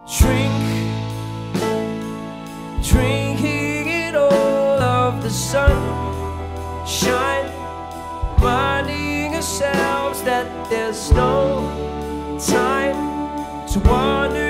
drinking in all of the sunshine, reminding ourselves that there's no time to wander